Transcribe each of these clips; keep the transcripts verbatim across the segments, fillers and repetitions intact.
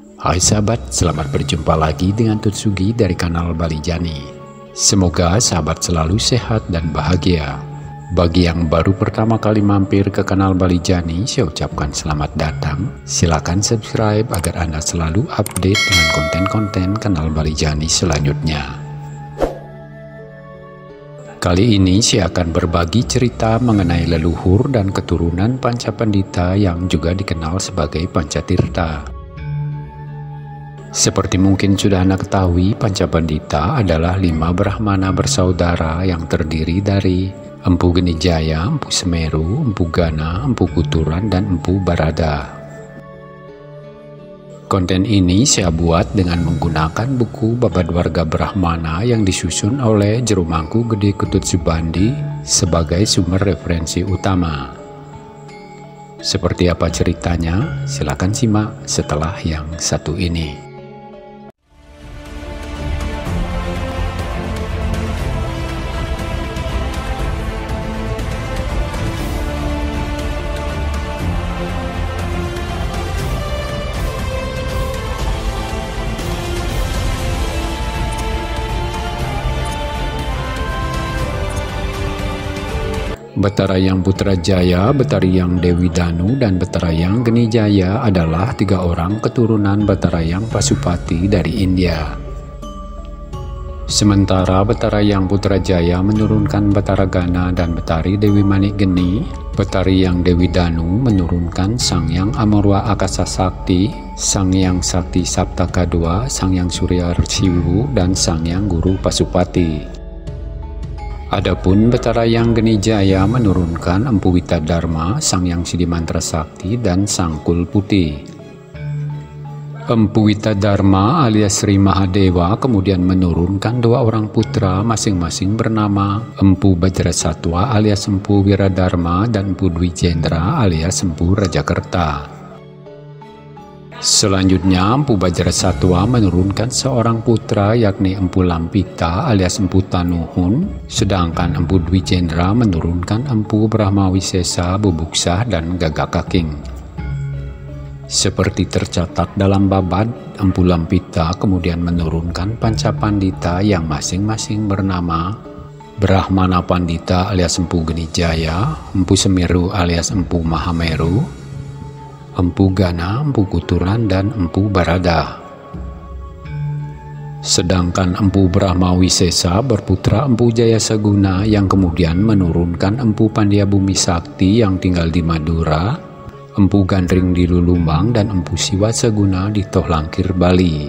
Hai sahabat, selamat berjumpa lagi dengan Tutsugi dari kanal Bali Jani. Semoga sahabat selalu sehat dan bahagia. Bagi yang baru pertama kali mampir ke kanal Bali Jani, saya ucapkan selamat datang. Silakan subscribe agar Anda selalu update dengan konten-konten kanal Bali Jani selanjutnya. Kali ini saya akan berbagi cerita mengenai leluhur dan keturunan Pancapandita yang juga dikenal sebagai Pancatirta. Seperti mungkin sudah Anda ketahui, Pancapandita adalah lima Brahmana bersaudara yang terdiri dari Empu Genijaya, Empu Semeru, Empu Gana, Empu Kuturan, dan Empu Barada. Konten ini saya buat dengan menggunakan buku Babad Warga Brahmana yang disusun oleh Jerumangku Gede Ketut Subandi sebagai sumber referensi utama. Seperti apa ceritanya? Silakan simak setelah yang satu ini. Batarayang Putrajaya, Batarayang Dewi Danu, dan Batarayang Genijaya adalah tiga orang keturunan Batarayang Pasupati dari India. Sementara Batarayang Putrajaya menurunkan Bataragana dan Batari Dewi Manik Geni, Batarayang Dewi Danu menurunkan Sangyang Amurwa Akasa Sakti, Sangyang Sakti Saptaka dua, Sangyang Surya Siwu, dan Sangyang Guru Pasupati. Adapun Batarayang Genijaya menurunkan Empu Witadharma, Sangyang Sidimantra Sakti, dan Sangkul Putih. Empu Witadharma alias Sri Mahadewa kemudian menurunkan dua orang putra masing-masing bernama Empu Bajrasatwa alias Empu Wiradharma dan Empu Dwijendra alias Empu Rajakerta. Selanjutnya Empu Bajrasatwa menurunkan seorang putra yakni Empu Lampita alias Empu Tanuhun, sedangkan Empu Dwijendra menurunkan Empu Brahmawisesa, Bubuksah, dan Gagakaking. Seperti tercatat dalam babad, Empu Lampita kemudian menurunkan Pancapandita yang masing-masing bernama Brahmana Pandita alias Empu Genijaya, Empu Semeru alias Empu Mahameru, Empu Gana, Empu Kuturan, dan Empu Barada. Sedangkan Empu Brahmawisesa berputra Empu Jayasaguna yang kemudian menurunkan Empu Pandiabumi Sakti yang tinggal di Madura, Empu Gandring di Lulumbang, dan Empu Siwasaguna di Tohlangkir, Bali.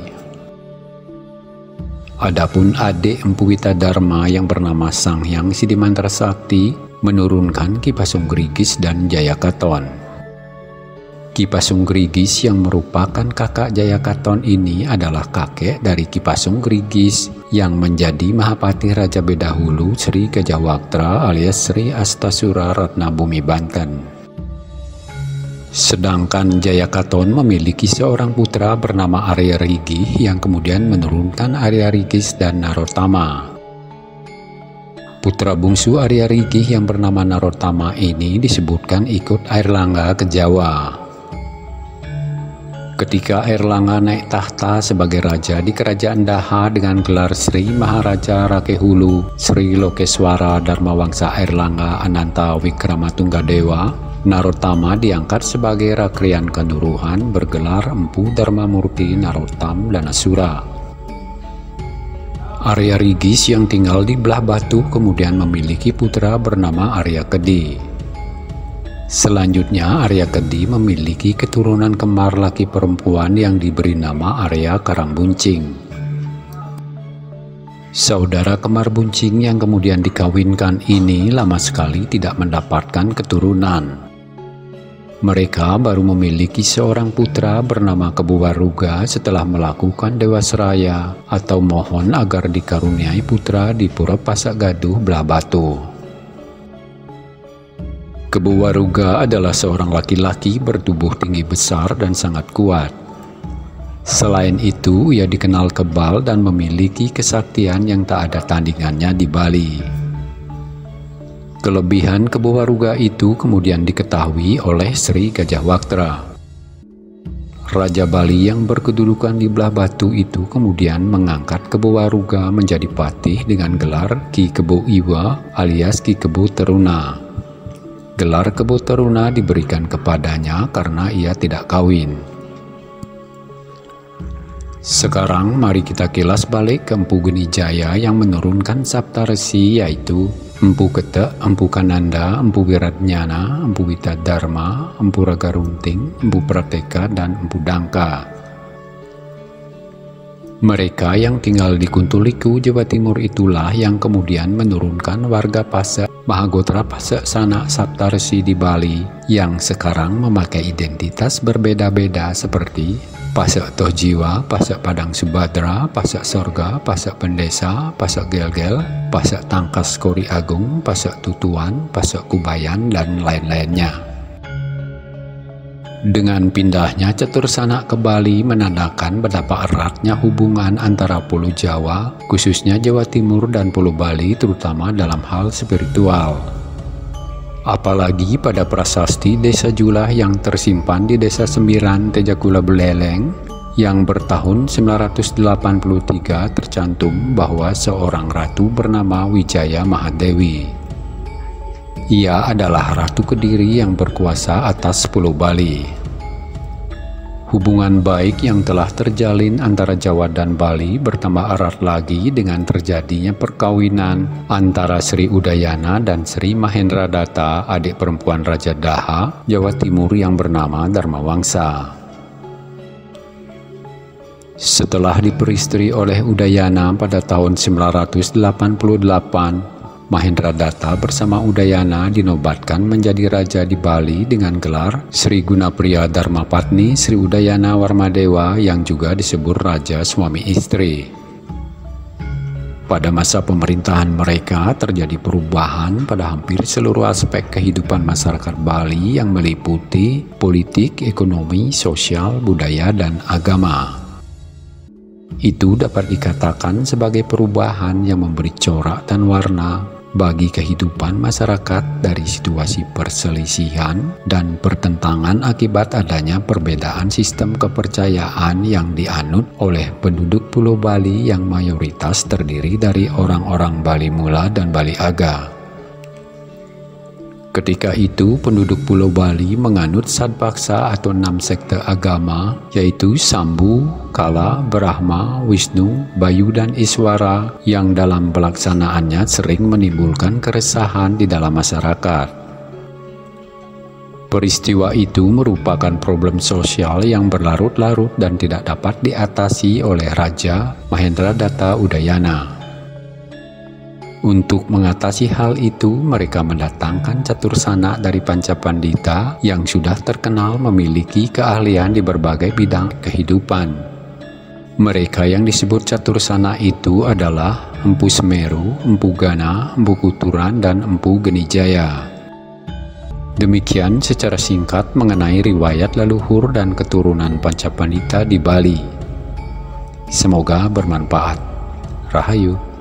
Adapun adik Empu Witadharma yang bernama Sangyang Sidimantra Sakti menurunkan Ki Pasunggrigis dan Jayakaton. Ki Pasunggrigis yang merupakan kakak Jayakaton ini adalah kakek dari Ki Pasunggrigis yang menjadi Mahapati Raja Bedahulu Sri Gajahwaktra alias Sri Astasura Ratnabumi Banten. Sedangkan Jayakaton memiliki seorang putra bernama Arya Rigih yang kemudian menurunkan Arya Rigis dan Narotama. Putra bungsu Arya Rigih yang bernama Narotama ini disebutkan ikut Airlangga ke Jawa. Ketika Airlangga naik tahta sebagai raja di kerajaan Daha dengan gelar Sri Maharaja Rakehulu Sri Lokeswara Dharmawangsa Airlangga Ananta Wikramatunggadewa, Narotama diangkat sebagai Rakrian Kanuruhan bergelar Empu Dharmamurti Narottam dan Asura. Arya Rigis yang tinggal di Belah Batu kemudian memiliki putra bernama Arya Kedi. Selanjutnya Arya Kedi memiliki keturunan kembar laki perempuan yang diberi nama Arya Karangbuncing. Saudara kembar Buncing yang kemudian dikawinkan ini lama sekali tidak mendapatkan keturunan. Mereka baru memiliki seorang putra bernama Kebuwaruga setelah melakukan Dewasraya atau mohon agar dikaruniai putra di Pura Pasak Gaduh, Belah Batu. Kebuwaruga adalah seorang laki-laki bertubuh tinggi besar dan sangat kuat. Selain itu, ia dikenal kebal dan memiliki kesaktian yang tak ada tandingannya di Bali. Kelebihan Kebuwaruga itu kemudian diketahui oleh Sri Gajahwaktra. Raja Bali yang berkedudukan di belah batu itu kemudian mengangkat Kebo Waruga menjadi patih dengan gelar Ki Kebo Iwa alias Ki Kebo Teruna. Gelar Kebo Teruna diberikan kepadanya karena ia tidak kawin. Sekarang mari kita kilas balik ke Empu Geni Jaya yang menurunkan Saptarsi, yaitu Empu Ketek, Empu Kananda, Empu Wiratnyana, Empu Witadharma, Empu Raga Runting, Empu Prateka, dan Empu Dangka. Mereka yang tinggal di Kuntuliku, Jawa Timur itulah yang kemudian menurunkan warga Pasek Mahagotra Pasek Sanak Saptarsi di Bali yang sekarang memakai identitas berbeda-beda seperti Pasek Tohjiwa, Pasek Padang Subadra, Pasek Sorga, Pasek Pendesa, Pasek Gelgel, Pasek Tangkas Kori Agung, Pasek Tutuan, Pasek Kubayan, dan lain-lainnya. Dengan pindahnya Catur Sanak ke Bali menandakan betapa eratnya hubungan antara Pulau Jawa, khususnya Jawa Timur, dan Pulau Bali, terutama dalam hal spiritual. Apalagi pada prasasti Desa Julah yang tersimpan di Desa Sembiran, Tejakula Beleleng, yang bertahun sembilan ratus delapan puluh tiga tercantum bahwa seorang ratu bernama Wijaya Mahadewi. Ia adalah Ratu Kediri yang berkuasa atas Pulau Bali. Hubungan baik yang telah terjalin antara Jawa dan Bali bertambah erat lagi dengan terjadinya perkawinan antara Sri Udayana dan Sri Mahendradatta, adik perempuan Raja Daha, Jawa Timur yang bernama Dharmawangsa. Setelah diperistri oleh Udayana pada tahun sembilan ratus delapan puluh delapan, Mahendradatta bersama Udayana dinobatkan menjadi raja di Bali dengan gelar Sri Gunapriya Dharmapatni Sri Udayana Warmadewa yang juga disebut raja suami istri. Pada masa pemerintahan mereka terjadi perubahan pada hampir seluruh aspek kehidupan masyarakat Bali yang meliputi politik, ekonomi, sosial, budaya, dan agama. Itu dapat dikatakan sebagai perubahan yang memberi corak dan warna bagi kehidupan masyarakat dari situasi perselisihan dan pertentangan akibat adanya perbedaan sistem kepercayaan yang dianut oleh penduduk Pulau Bali yang mayoritas terdiri dari orang-orang Bali Mula dan Bali Aga. Ketika itu penduduk Pulau Bali menganut Sadbaksa atau enam sekte agama, yaitu Sambu, Kala, Brahma, Wisnu, Bayu, dan Iswara yang dalam pelaksanaannya sering menimbulkan keresahan di dalam masyarakat. Peristiwa itu merupakan problem sosial yang berlarut-larut dan tidak dapat diatasi oleh Raja Mahendradatta Udayana. Untuk mengatasi hal itu, mereka mendatangkan Catur Sanak dari Pancapandita yang sudah terkenal memiliki keahlian di berbagai bidang kehidupan. Mereka yang disebut Catur Sanak itu adalah Empu Semeru, Empu Gana, Empu Kuturan, dan Empu Geni Jaya. Demikian secara singkat mengenai riwayat leluhur dan keturunan Pancapandita di Bali. Semoga bermanfaat. Rahayu.